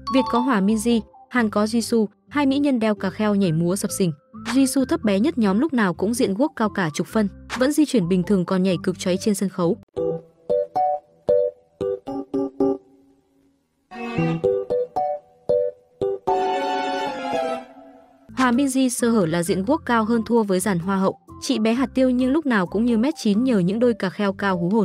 Việt có Hòa Minzy, Hàn có Jisoo, hai mỹ nhân đeo cà kheo nhảy múa sập sình. Jisoo thấp bé nhất nhóm lúc nào cũng diện guốc cao cả chục phân, vẫn di chuyển bình thường còn nhảy cực cháy trên sân khấu. Hòa Minzy sơ hở là diện guốc cao hơn thua với dàn hoa hậu. Chị bé hạt tiêu nhưng lúc nào cũng như m9 nhờ những đôi cà kheo cao hú hồn.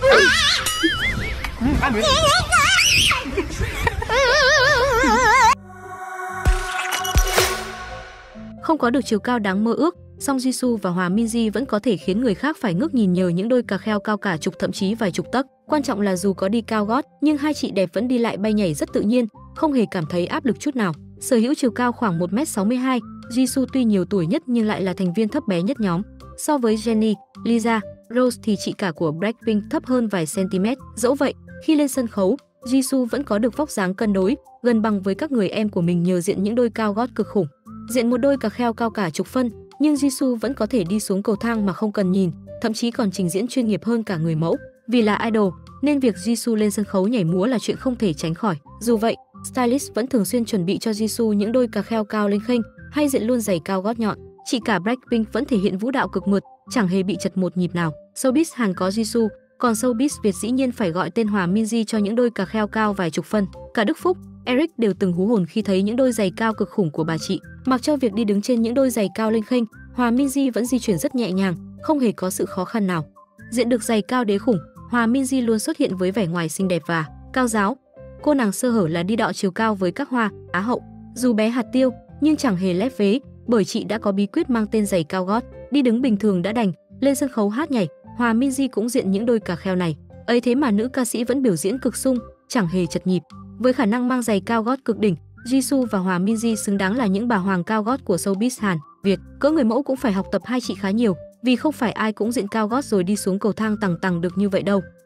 Không có được chiều cao đáng mơ ước, song Jisoo và Hòa Minzy vẫn có thể khiến người khác phải ngước nhìn nhờ những đôi cà kheo cao cả chục thậm chí vài chục tấc. Quan trọng là dù có đi cao gót, nhưng hai chị đẹp vẫn đi lại bay nhảy rất tự nhiên, không hề cảm thấy áp lực chút nào. Sở hữu chiều cao khoảng 1m62, Jisoo tuy nhiều tuổi nhất nhưng lại là thành viên thấp bé nhất nhóm. So với Jennie, Lisa, Rose thì chị cả của Blackpink thấp hơn vài cm. Dẫu vậy, khi lên sân khấu, Jisoo vẫn có được vóc dáng cân đối, gần bằng với các người em của mình nhờ diện những đôi cao gót cực khủng. Diện một đôi cà kheo cao cả chục phân, nhưng Jisoo vẫn có thể đi xuống cầu thang mà không cần nhìn, thậm chí còn trình diễn chuyên nghiệp hơn cả người mẫu. Vì là idol, nên việc Jisoo lên sân khấu nhảy múa là chuyện không thể tránh khỏi. Dù vậy, stylist vẫn thường xuyên chuẩn bị cho Jisoo những đôi cà kheo cao lênh khênh hay diện luôn giày cao gót nhọn. Chị cả Blackpink vẫn thể hiện vũ đạo cực mượt, chẳng hề bị chật một nhịp nào. Showbiz Hàn có Jisoo, còn showbiz Việt dĩ nhiên phải gọi tên Hòa Minzy cho những đôi cà kheo cao vài chục phân. Cả Đức Phúc, Eric đều từng hú hồn khi thấy những đôi giày cao cực khủng của bà chị. Mặc cho việc đi đứng trên những đôi giày cao lênh khênh, Hòa Minzy vẫn di chuyển rất nhẹ nhàng, không hề có sự khó khăn nào. Diện được giày cao đế khủng, Hòa Minzy luôn xuất hiện với vẻ ngoài xinh đẹp và cao ráo. Cô nàng sơ hở là đi đọ chiều cao với các hoa Á hậu. Dù bé hạt tiêu, nhưng chẳng hề lép vế, bởi chị đã có bí quyết mang tên giày cao gót. Đi đứng bình thường đã đành, lên sân khấu hát nhảy, Hòa Minzy cũng diện những đôi cà kheo này. Ấy thế mà nữ ca sĩ vẫn biểu diễn cực sung, chẳng hề chật nhịp. Với khả năng mang giày cao gót cực đỉnh, Jisoo và Hòa Minzy xứng đáng là những bà hoàng cao gót của showbiz Hàn Việt. Cỡ người mẫu cũng phải học tập hai chị khá nhiều, vì không phải ai cũng diện cao gót rồi đi xuống cầu thang tằng tằng được như vậy đâu.